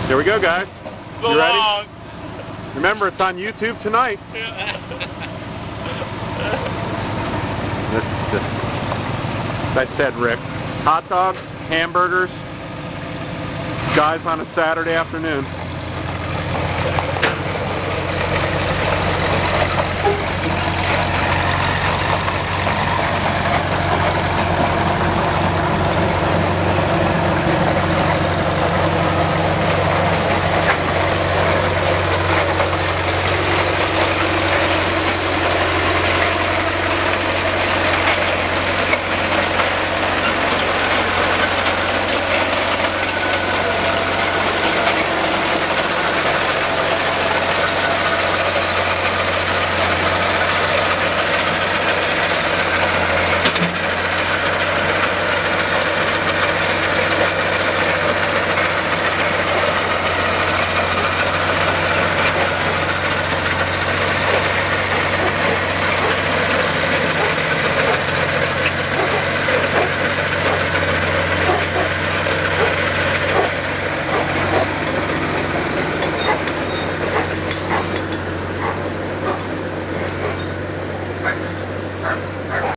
Here we go, guys. So you ready? long. Remember, it's on YouTube tonight. This is just, as I said, Rick, hot dogs, hamburgers, guys on a Saturday afternoon.